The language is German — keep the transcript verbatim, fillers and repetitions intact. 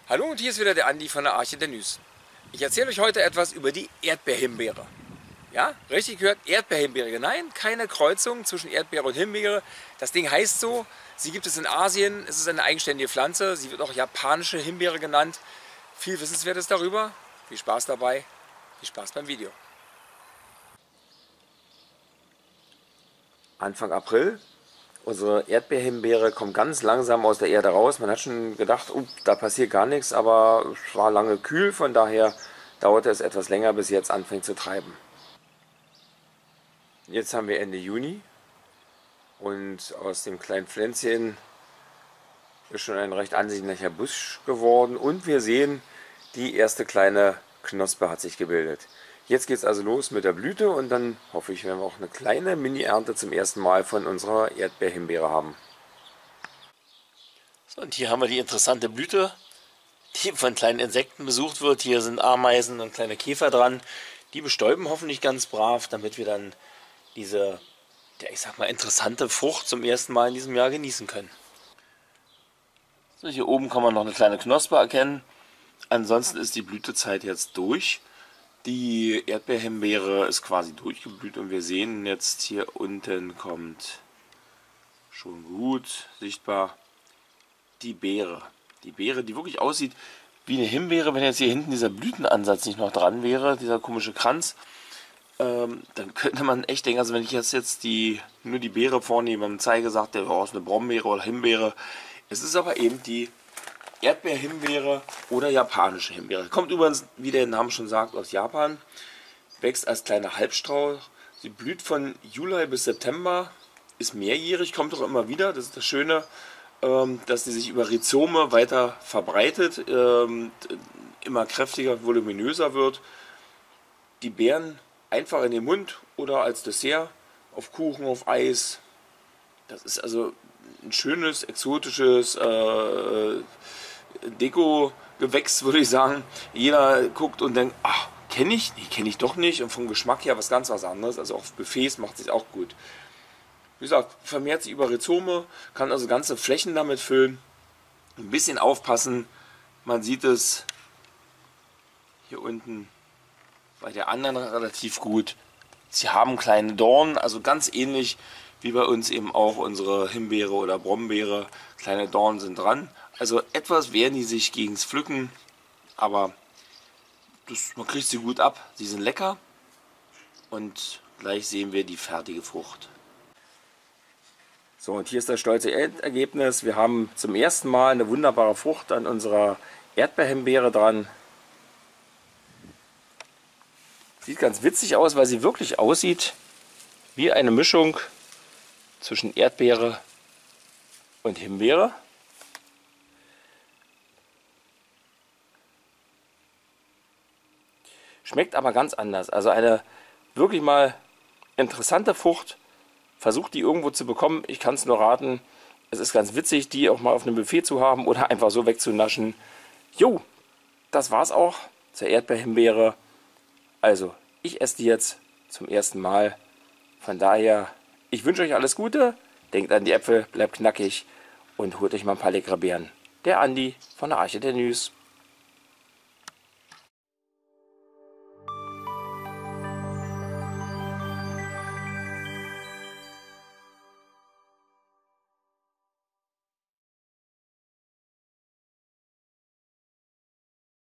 Hallo und hier ist wieder der Andi von der Arche der Nüs. Ich erzähle euch heute etwas über die Erdbeerhimbeere. Ja, richtig gehört, Erdbeerhimbeere. Nein, keine Kreuzung zwischen Erdbeere und Himbeere. Das Ding heißt so, sie gibt es in Asien, es ist eine eigenständige Pflanze, sie wird auch japanische Himbeere genannt. Viel Wissenswertes darüber, viel Spaß dabei, viel Spaß beim Video. Anfang April. Unsere Erdbeerhimbeere kommt ganz langsam aus der Erde raus. Man hat schon gedacht, uh, da passiert gar nichts, aber es war lange kühl, von daher dauerte es etwas länger, bis sie jetzt anfängt zu treiben. Jetzt haben wir Ende Juni und aus dem kleinen Pflänzchen ist schon ein recht ansehnlicher Busch geworden und wir sehen, die erste kleine Knospe hat sich gebildet. Jetzt geht es also los mit der Blüte und dann hoffe ich, werden wir auch eine kleine Mini-Ernte zum ersten Mal von unserer Erdbeerhimbeere haben. So, und hier haben wir die interessante Blüte, die von kleinen Insekten besucht wird. Hier sind Ameisen und kleine Käfer dran. Die bestäuben hoffentlich ganz brav, damit wir dann diese, ja, ich sag mal, interessante Frucht zum ersten Mal in diesem Jahr genießen können. So, hier oben kann man noch eine kleine Knospe erkennen. Ansonsten ist die Blütezeit jetzt durch. Die Erdbeerhimbeere ist quasi durchgeblüht und wir sehen jetzt hier unten kommt schon gut sichtbar die Beere. Die Beere, die wirklich aussieht wie eine Himbeere, wenn jetzt hier hinten dieser Blütenansatz nicht noch dran wäre, dieser komische Kranz, ähm, dann könnte man echt denken, also wenn ich jetzt, jetzt die, nur die Beere vornehme und zeige, sagt der, oh, ist eine Brombeere oder Himbeere. Es ist aber eben die Erdbeerhimbeere oder japanische Himbeere. Kommt übrigens, wie der Name schon sagt, aus Japan. Wächst als kleiner Halbstrauch. Sie blüht von Juli bis September. Ist mehrjährig, kommt auch immer wieder. Das ist das Schöne, dass sie sich über Rhizome weiter verbreitet. Immer kräftiger, voluminöser wird. Die Beeren einfach in den Mund oder als Dessert auf Kuchen, auf Eis. Das ist also ein schönes, exotisches äh, Deko-Gewächs, würde ich sagen. Jeder guckt und denkt, ach, kenne ich? Nee, kenne ich doch nicht. Und vom Geschmack her was ganz was anderes. Also auf Buffets macht es sich auch gut. Wie gesagt, vermehrt sich über Rhizome, kann also ganze Flächen damit füllen. Ein bisschen aufpassen. Man sieht es hier unten bei der anderen relativ gut. Sie haben kleine Dornen, also ganz ähnlich wie bei uns eben auch unsere Himbeere oder Brombeere. Kleine Dornen sind dran. Also etwas wehren die sich gegens Pflücken, aber das, man kriegt sie gut ab. Sie sind lecker und gleich sehen wir die fertige Frucht. So, und hier ist das stolze Endergebnis. Wir haben zum ersten Mal eine wunderbare Frucht an unserer Erdbeerhimbeere dran. Sieht ganz witzig aus, weil sie wirklich aussieht wie eine Mischung zwischen Erdbeere und Himbeere. Schmeckt aber ganz anders. Also eine wirklich mal interessante Frucht. Versucht die irgendwo zu bekommen. Ich kann es nur raten. Es ist ganz witzig, die auch mal auf einem Buffet zu haben oder einfach so wegzunaschen. Jo, das war's auch zur Erdbeerhimbeere. Also, ich esse die jetzt zum ersten Mal. Von daher, ich wünsche euch alles Gute. Denkt an die Äpfel, bleibt knackig und holt euch mal ein paar leckere Beeren. Der Andi von der Arche der Nüs.